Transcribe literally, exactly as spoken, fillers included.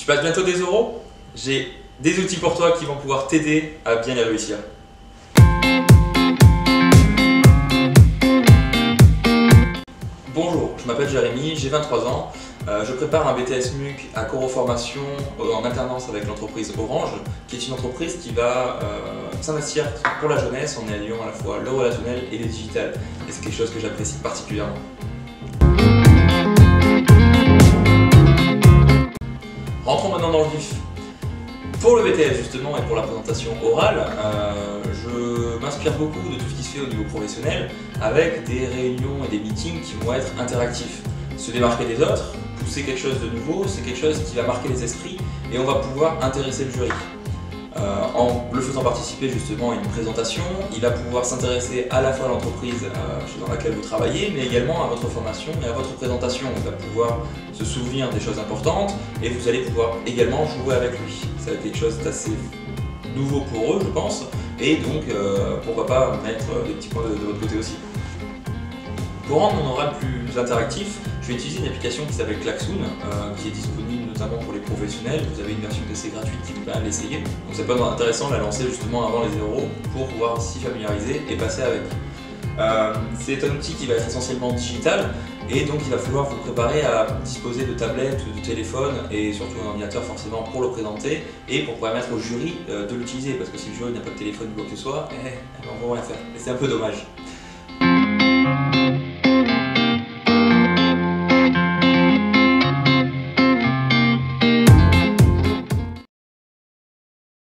Tu passes bientôt des euros? J'ai des outils pour toi qui vont pouvoir t'aider à bien les réussir. Bonjour, je m'appelle Jérémy, j'ai vingt-trois ans. Euh, je prépare un B T S M U C à Coro Formation en alternance avec l'entreprise Orange, qui est une entreprise qui va euh, s'investir pour la jeunesse en alliant à la fois le relationnel et le digital. Et c'est quelque chose que j'apprécie particulièrement. Rentrons maintenant dans le vif. Pour le B T S justement et pour la présentation orale, euh, je m'inspire beaucoup de tout ce qui se fait au niveau professionnel avec des réunions et des meetings qui vont être interactifs. Se démarquer des autres, pousser quelque chose de nouveau, c'est quelque chose qui va marquer les esprits et on va pouvoir intéresser le jury. Euh, en le faisant participer justement à une présentation, il va pouvoir s'intéresser à la fois à l'entreprise euh, dans laquelle vous travaillez, mais également à votre formation et à votre présentation. Il va pouvoir se souvenir des choses importantes et vous allez pouvoir également jouer avec lui. Ça va être quelque chose d'assez nouveau pour eux, je pense, et donc euh, pourquoi pas mettre des petits points de, de votre côté aussi. Pour rendre mon oral plus interactif, je vais utiliser une application qui s'appelle Klaxoon, euh, qui est disponible notamment pour les professionnels. Vous avez une version d'essai gratuite qui vous permet de l'essayer. Donc c'est pas intéressant de la lancer justement avant les euros pour pouvoir s'y familiariser et passer avec. Euh, c'est un outil qui va être essentiellement digital et donc il va falloir vous préparer à disposer de tablettes ou de téléphones et surtout un ordinateur forcément pour le présenter et pour permettre au jury euh, de l'utiliser, parce que si le jury n'a pas de téléphone ou quoi que ce soit, eh, eh ben on ne peut rien faire et c'est un peu dommage.